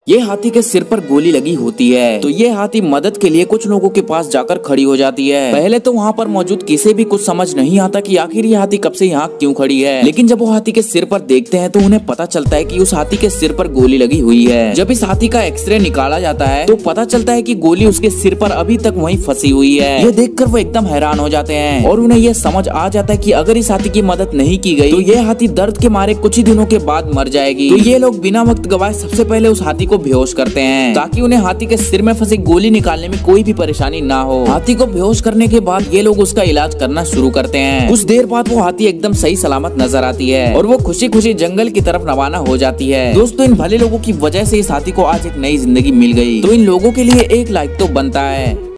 ये हाथी के सिर पर गोली लगी होती है तो ये हाथी मदद के लिए कुछ लोगों के पास जाकर खड़ी हो जाती है। पहले तो वहाँ पर मौजूद किसी भी कुछ समझ नहीं आता कि आखिर ये हाथी कब से यहाँ क्यों खड़ी है, लेकिन जब वो हाथी के सिर पर देखते हैं तो उन्हें पता चलता है कि उस हाथी के सिर पर गोली लगी हुई है। जब इस हाथी का एक्सरे निकाला जाता है तो पता चलता है कि गोली उसके सिर पर अभी तक वहीं फंसी हुई है। ये देखकर वो एकदम हैरान हो जाते हैं और उन्हें यह समझ आ जाता है कि अगर इस हाथी की मदद नहीं की गई तो ये हाथी दर्द के मारे कुछ ही दिनों के बाद मर जाएगी। तो ये लोग बिना वक्त गवाए सबसे पहले उस हाथी को बेहोश करते हैं ताकि उन्हें हाथी के सिर में फंसी गोली निकालने में कोई भी परेशानी ना हो। हाथी को बेहोश करने के बाद ये लोग उसका इलाज करना शुरू करते हैं। कुछ देर बाद वो हाथी एकदम सही सलामत नजर आती है और वो खुशी खुशी जंगल की तरफ रवाना हो जाती है। दोस्तों, इन भले लोगों की वजह से इस हाथी को आज एक नई जिंदगी मिल गई, तो इन लोगों के लिए एक लाइक तो बनता है।